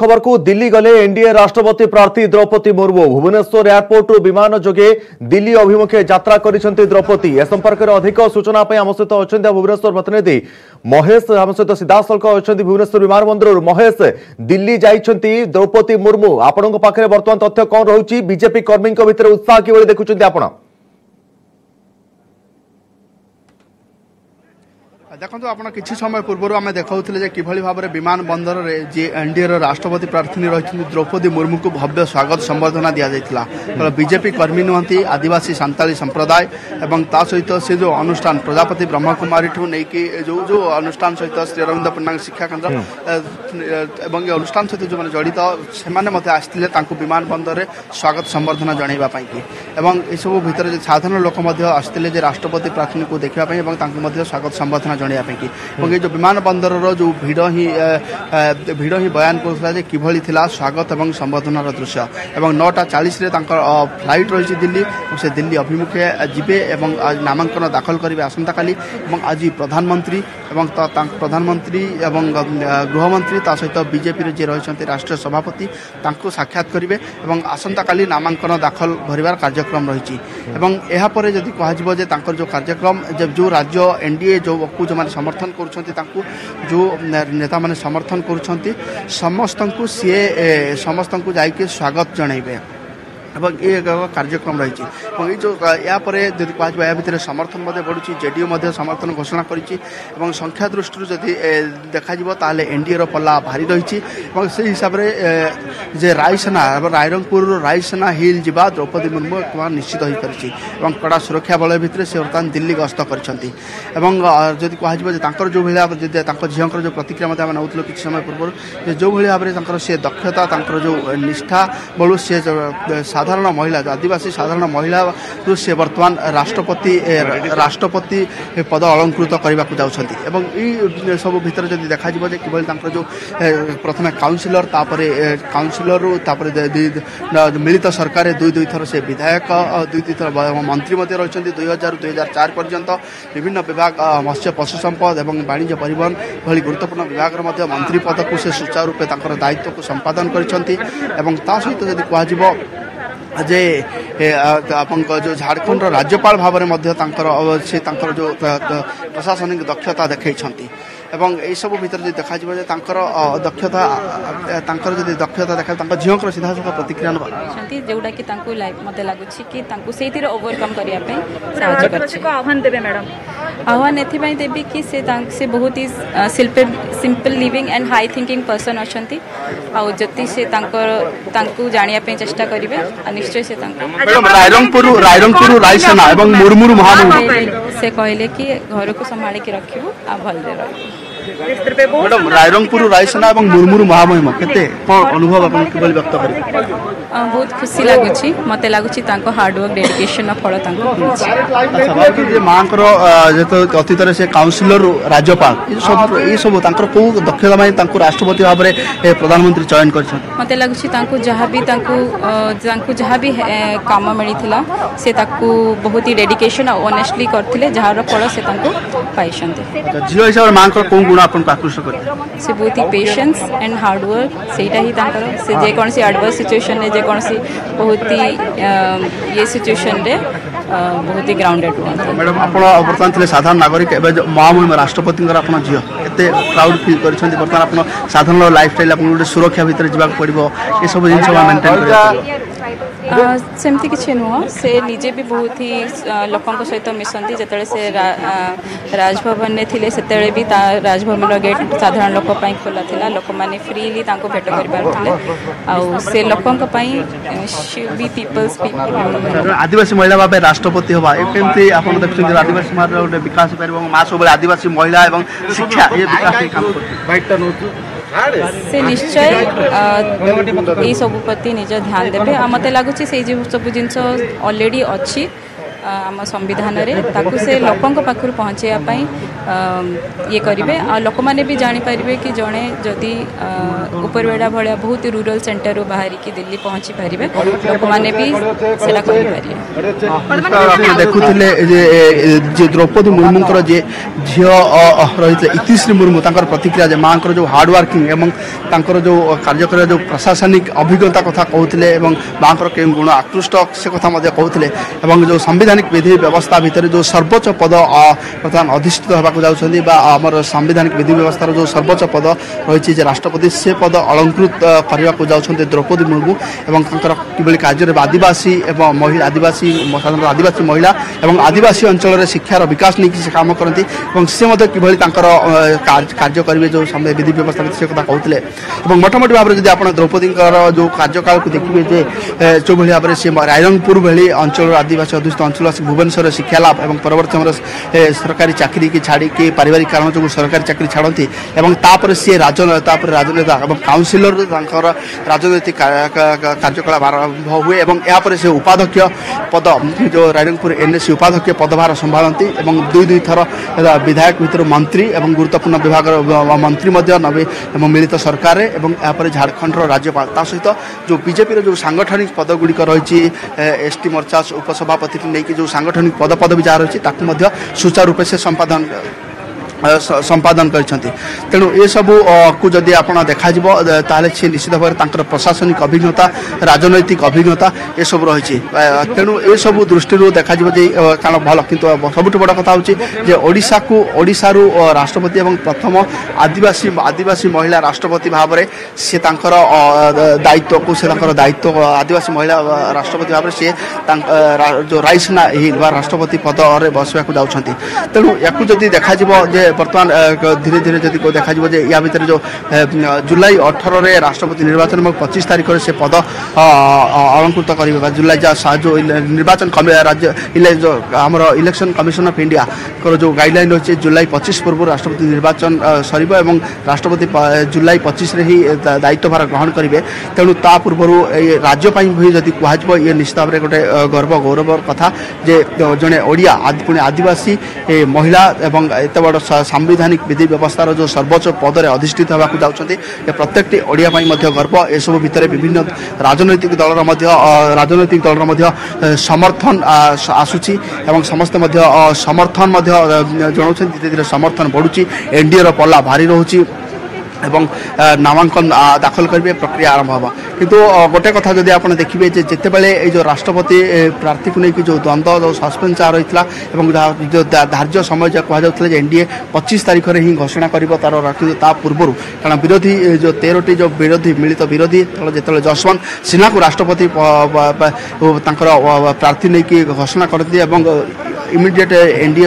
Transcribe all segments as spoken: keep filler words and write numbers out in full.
खबर को दिल्ली गले एनडीए राष्ट्रपति प्रार्थी द्रौपदी मुर्मू भुवनेश्वर एयरपोर्ट विमान जोगे दिल्ली अभिमुखे यात्रा करिसेंती द्रौपदी ए संपर्क में अधिक सूचना आम सहित अच्छा भुवनेश्वर प्रतिनिधि महेश आम सहित सीधासख अच्छा भुवनेश्वर विमान बंदर महेश दिल्ली जाइछंती द्रौपदी मुर्मू आपण पाखे बर्तमान तथ्य कौन रही बीजेपी कर्मी भितर उत्साह कि देखुं आपण देखो आप किसी समय पूर्व आम देखा कि भाव में विमान बंदर में जी एनडीए राष्ट्रपति प्रार्थी रही द्रौपदी मुर्मू को भव्य स्वागत संबर्धना दि जाता बीजेपी कर्मी नुहति आदिवासी सांताली संप्रदाय एवं ता सहित से जो अनुष्ठान प्रजापति ब्रह्मकुमारी ठू नहीं जो जो अनुष्ठान सहित श्री अरविंद पट्टनायक शिक्षा केन्द्र एवं अनुष्ठान सहित जो जड़ित से आसते विमान बंदर में स्वागत संबर्धना जनवाई एवं सब भितर साधारण लोक आसते राष्ट्रपति प्रार्थी को देखापी स्वागत संबर्धना ये जो विमान बंदर जो भिड़ ही भिड़ ही बयान कर किभली थिला स्वागत एवं संबर्धनार दृश्य एवं नौटा चालीस फ्लाइट रही दिल्ली से दिल्ली अभिमुखे जीवे एवं नामांकन दाखल करेंगे आसंता काली आज प्रधानमंत्री एवं प्रधानमंत्री एवं गृहमंत्री सहित बीजेपी जी रही राष्ट्रीय सभापति साक्षात करेंगे एवं आसंता काली नामांकन दाखल भरवार कार्यक्रम रही एहापर जदि कह जो कार्यक्रम जो राज्य एनडीए जो जो माने समर्थन करुछंती जो नेता माने समर्थन करुछंती समस्त को सी समस्त को जाइके स्वागत जनइबे एवं ये कार्यक्रम रही जो यापर जब कह भितर समर्थन बढ़ुची जेडीयू समर्थन घोषणा करी संख्या दृष्टि जदि देखा ताले एनडीए रो पल्ला भारी रही से हिसाब से रायसेना रायरंगपुर रायसेना हिल जा द्रौपदी मुर्मू निश्चित हो पारी कड़ा सुरक्षा बल भितर से बर्तमान दिल्ली गस्त करती जदि कह जो भाई झीर जो प्रतिक्रिया नौ कि समय पूर्व जो भाव में सी दक्षता जो निष्ठा बलू सी साधारण महिला आदिवासी साधारण महिला से बर्तमान राष्ट्रपति राष्ट्रपति पद अलंकृत करने को जाऊँगी सब भितर जब देखा कि जो प्रथम काउंसिलर काउंसिलर मिलित सरकार दुई दुई थर से विधायक दुई दुई थर मंत्री रही दुई हजार दुई हजार चार पर्यंत विभिन्न विभाग मत्स्य पशु संपद और वाणिज्य परिवहन भली गुरुत्वपूर्ण विभाग मंत्री पद को से सुचारू रूपे दायित्व को संपादन करते सहित जब कह जे जो झारखंड राज्यपाल भाव में से जो प्रशासनिक दक्षता देखते एवं यही सब भर जो देखा दक्षता जब दक्षता देखा झील सीधा सख प्रतिक्रिया जोटा कि मत लगुच कि ओवरकम करने आह्वान देवे मैडम आह्वान एथि देवी कि से, से बहुत ही simple living and high thinking person अच्छा आदि से जानापी चेष्टा करेंगे निश्चय से से कहले कि घर को संभाल के रखू आ भले मैडम रायरंगपुर रायसेना और मुर्मू महामहिम केते अनुभव आप व्यक्त करें बहुत खुशी लगुच मत लगुच हार्डवर्क डेडिकेशन फल माँ अतीत से काउंसिलर राज्यपाल ये सब कौ दक्षता राष्ट्रपति भाव में प्रधानमंत्री चयन कर मत लगुच जहाँ भी जहाँ भी काम मिलता से बहुत ही डेडिकेशन और ऑनेस्टली करते जार फल से पाई झील हिसाब से माँ कौन गुण आपको आकृष्ट करते से बहुत ही पेशेंस एंड हार्डवर्क सेटा ही से जेकोसी एडवर्स सिचुएशन रे जेकोसी बहुत ही ये सिचुएशन रे बहुत ही ग्राउंडेड हुआ मैडम आप बर्तमान साधारण नागरिक महामहिम राष्ट्रपति झील एत प्राउड फिल कर बर्तमान आप साधारण लाइफ स्टाइल आप सुरक्षा भितर जावाक पड़ो ये सब जिन मेंटेन कर सेमती किसी नुह से निजे भी बहुत ही लोकों सहित मिसती जिते से रा, राजभवन में थे से भी राजभवन गेट साधारण लोक खोला था लोक मैंने फ्रीली भेट कर पारे लोकों बी पीपल्स आदिवासी महिला भाव राष्ट्रपति हवा कमी आप देखते आदिवासी गोटे विकास माँ सब आदिवासी महिला और शिक्षा ये विकास से निश्चय ये सब प्रति निज ध्यान देवे मत लगुच से सब जिन ऑलरेडी अच्छी आम संविधान रे से लोकों पाखु पहुँचापी ये करेंगे आ लोक मैंने भी जानीपारे कि जड़े जदि उपरबेड़ा भाया बहुत रूरल सेंटर बाहर की दिल्ली पहुँची पारे लोक मैंने भी देखुले द्रौपदी मुर्मू जे झी रही इतिश्री मुर्मू प्रतिक्रिया माँ जो हार्डवर्किंग एवं जो कार्य कर जो प्रशासनिक अभिज्ञता कथा कहते माँ गुण आकृष्ट से कथा कहते जो संविधानिक विधि व्यवस्था भितर जो सर्वोच्च पद बर्तमान अधिष्ठित होगा जाऊँगी आमर संविधानिक विधि व्यवस्था जो सर्वोच्च पद रही राष्ट्रपति से पद अलंकृत करने को जाऊँगी द्रौपदी मुर्मू एवं कि कार्य आदिवासी एवं महिला आदिवासी साधारण आदिवासी महिला एवं आदिवासी अंचल शिक्षार विकास नहीं से काम करती कि कार्य करेंगे जो विधि व्यवस्था से कथा कहते मोटामोटी भाव में जब आप द्रौपदी जो कार्यकाल को देखिए जो भाव में सी रायरंगपुर भली अंचल आदिवासी अध्युषित अंचल आस भुवनेश्वर शिक्षा लाभ और परवर्त समय सरकारी चाकरी की छाड़ी कि पारिवारिक कारण जो सरकारी चाकरी छाड़ती और सी राजनेता राजनेता और काउनसिलर राजनैतिक कार्यकलाप आरंभ हुए और से उपाध्यक्ष पद जो रायरंगपुर एनएससी उपाध्यक्ष पदभार संभालती दुई दुई थर विधायक भितर मंत्री और गुरुत्वपूर्ण विभाग मंत्री नवे मिलित सरकार और झारखंड राज्यपाल ता सहित जो बीजेपी जो सांगठनिक पद गुड़िक रही एसटी मोर्चा उपसभापति नहीं जो सांगठनिक पद पद भी जहाँ रही सुचारू रूप से संपादन संपादन करछंती तेणु ये सबू को जदि आपण देखा ताले से निश्चित भाव में प्रशासनिक अभिज्ञता राजनैतिक अभिज्ञता ये सब रही तेणु ये सबू दृष्टि देखा कारण भल कि सबुठ बड़ कथा होची ओडिशा को ओडिशा रु राष्ट्रपति एवं प्रथम आदिवासी आदिवासी महिला राष्ट्रपति भाव में सी दायित्व को से दायित्व आदिवासी महिला राष्ट्रपति भाव में सी जो राइसना हिल राष्ट्रपति पद बसवा जाऊँगी तेणु या देखा बर्तमान धीरे धीरे जदि को देखा या भितर जो जुलाई अठर रे राष्ट्रपति निर्वाचन में पच्चीस तारीख से पद अलंकृत करेंगे जुलाई जो निर्वाचन राज्य जो आम इलेक्शन कमिशन ऑफ इंडिया को जो गाइडलाइन रही जुलाई पच्चीस पूर्व राष्ट्रपति निर्वाचन सर राष्ट्रपति जुलाई पच्चीस ही दायित्व भार ग्रहण करेंगे तेणु ता पूर्व राज्यपाई भी जदि कह ये निश्चित भाव में गोटे गर्व गौरव कथा जे जड़े ओडिया पुणी आदिवासी महिला एवं एत बड़ सांविधानिक विधि व्यवस्था जो सर्वोच्च पदरे अधिष्ठित होगा जाऊँगी प्रत्येक ओडिया गर्व एसबू भितर विभिन्न राजनैतिक दलर राजनैतिक दलर समर्थन आसूची एवं समस्ते समर्थन जनाऊँ धीरे धीरे समर्थन बढ़ुची एनडीए पल्ला भारी रोचे एवं नामांकन दाखल करेंगे प्रक्रिया आरंभ होगा किंतु गोटे कथा जदि आप देखिए जिते बड़े जो राष्ट्रपति प्रार्थी को लेकिन जो द्वंद्व जो सस्पेंस आ रही है जो धार्य समय जहाँ कहु एनडीए पच्चीस तारीख में ही घोषणा कर तार ता पूर्व कारण विरोधी जो तेरह जो विरोधी मिलित विरोधी जो जसवंत सिन्हा को राष्ट्रपति प्रार्थी नहीं घोषणा करते इमिडिएट एनडीए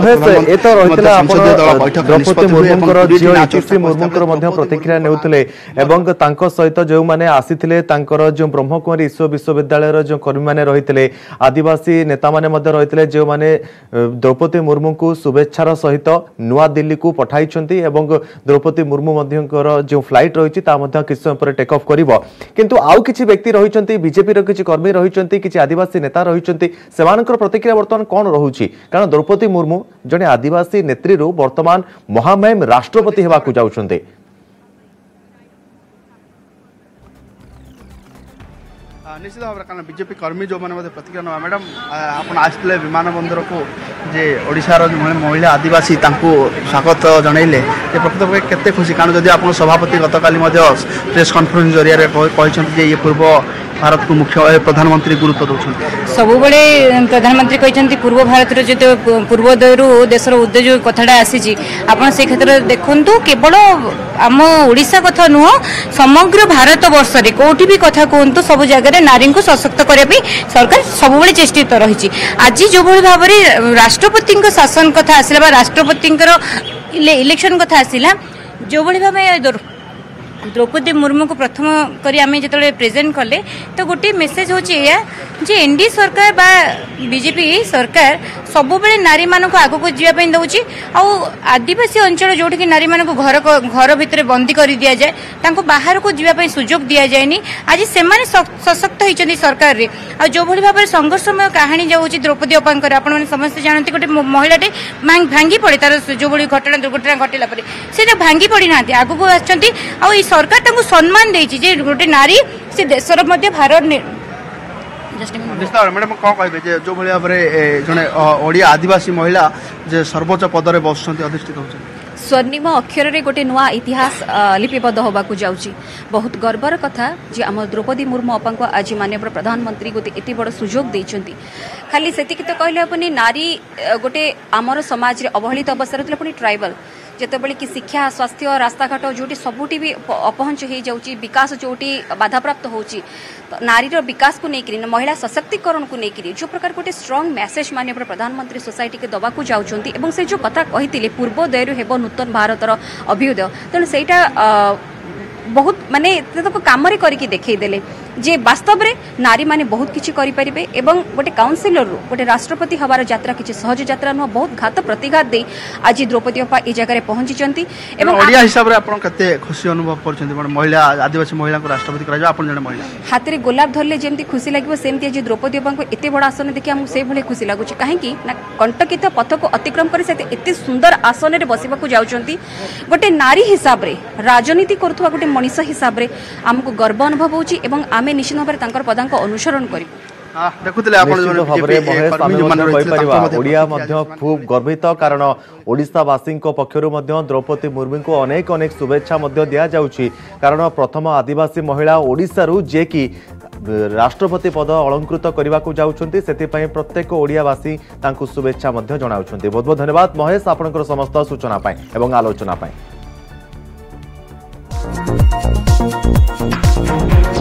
प्रतिक्रिया नेउतले एवं तांको सहित जो माने आसीथिले तांकर जो ब्रह्मकुमारी ईश्वर विश्वविद्यालय जो कर्मी माने रहितले आदिवासी नेता माने मध्य रहितले जो माने द्रौपदी मुर्मू को शुभेच्छार सहित नुआ दिल्ली को पठाइछंती एवं द्रौपदी मुर्मू मध्यकर जो फ्लाइट रहिछि ता मध्य किछ समय पर टेक ऑफ करिवो किंतु आउ किछि व्यक्ति रहिछंती बीजेपी रो किछि कर्मी रहिछंती किछि आदिवासी नेता रहिछंती सेमानकर प्रतिक्रिया वर्तमान कोन रहुछि कारण द्रौपदी मुर्मू जने आदिवासी नेत्री रो वर्तमान महामहिम राष्ट्रपति हेबा को जाउछंती निश्चित भाव कारण बीजेपी कर्मी जो मैंने प्रतिक्रिया ना मैडम आप आसते विमान बंदर को जे ओडिशार महिला आदिवासी स्वागत जनइले प्रकृत भाव केते खुशी कारण जदि आप सभापति गतकाली प्रेस कॉन्फ्रेंस जरिया कहते ये पूर्व भारत को मुख्य प्रधानमंत्री गुरुत्व दौरान सब बड़े प्रधानमंत्री कहते पूर्व भारत जो पूर्वोदय देशर उद्योग कथाटा आसी आप से क्षेत्र देखु केवल आम ओडिशा कथा नुह समग्र भारत वर्ष में कौटी भी कथा कहतु सब जगह नारी को सशक्त करने सरकार सब चेष्टित रही आज जो भाव में राष्ट्रपति शासन कथा आसला राष्ट्रपति इलेक्शन कथा आसला जो भाव में द्रौपदी मुर्मू को प्रथम करी आम जो प्रेजेंट कले तो गोटे मेसेज हूँ या जे एनडीए सरकार बा बीजेपी सरकार सब बेले नारी मान को आगक जावाई दौर आदिवासी अंचल जोटि कि नारी मान को घर घर भितर बंदी कर दि जाए तांको बाहर को जावाई सुजोग दि जाए आज से सशक्त होती सरकार रे आ जो भली भाव संघर्षमय कहानी जो द्रौपदी अपांकर आपण समस्त जानते गोटे महिलाटे भांगी पड़े तार जो भली घटना दुर्घटना घटला से भांगी पड़ी ना आगक आ सरकार तांको सम्मान देछि जे गोटे नारी से देशर मध्य भारत मैडम कौन कहे जो भाई भाव जड़े ओडिया आदिवासी महिला जे सर्वोच्च पदरे बसुंट अधिष्ठित होती स्वर्णिम अक्षर रे गोटे नुआ इतिहास लिपिबद्ध होबाकू जाउची बहुत गर्वर कथा जे आम द्रौपदी मुर्मू अपा को आज माननीय प्रधानमंत्री गोटे एत बड़ सुजोग देइछंती खाली सेतिक तो कहले अपनी नारी गोटे आमर समाज रे अवहेलित अवस्था रे पुनी ट्राइबल जितेबाला कि शिक्षा स्वास्थ्य रास्ताघाट जोटी सबुटी भी अपहंच हो जाऊँगी विकास जोटी बाधाप्राप्त होची नारीर विकास को लेकर महिला सशक्तिकरण को लेकर जो प्रकार गोटे स्ट्रंग मेसेज माननीय प्रधानमंत्री सोसाइटी के दबाकू जाउछंती एवं से जो कथा कही पूर्वोदय हेब नूतन भारतर अभ्युदय तेणु सेटा बहुत माने काम करके देखईदेले जे वास्तव में नारी माने बहुत किछि करि परिबे एवं गोटे काउंसिलर रू गोटे राष्ट्रपति हबार यात्रा किछि सहज यात्रा नुह बहुत घात प्रतिघात दे आज द्रौपदी अपा ए जगह पहुंची चंती एवं ओडिया हिसाब रे आपण कते खुशी अनुभव करछंती महिला आदिवासी महिला को राष्ट्रपति करा आपण जने महिला हाथ रे गोलाप धरले जेमती खुशी लागिबो सेमती आज द्रौपदी अपा को एते बड़ा आसन देखि हम से भले खुशी लागुछि काहे कि ना कंटकित पथ को अतिक्रम करि से एते सुंदर आसन रे बसिबाकू जाउछंती गोटे नारी हिसाब रे राजनीति करथुवा गोटे मनीष हिसाब रे हमको गर्व अनुभव होछि एवं आमे निश्चित भाव तांकर पदांक अनुसरण करी ओडिया खूब गर्वित कारण ओडिशावासी पक्षर द्रौपदी मुर्मू को अनेक अनेक शुभेच्छा दि जाउछि कारण प्रथम आदिवासी महिला ओडिशारू जे कि राष्ट्रपति पद अलंकृत करने को जाउछंती सेतिपई प्रत्येक ओडियावासी तांकु शुभेच्छा जनाउछंती। बहुत बहुत धन्यवाद महेश आपनकर समस्त सूचना पाई एवं आलोचना पाई।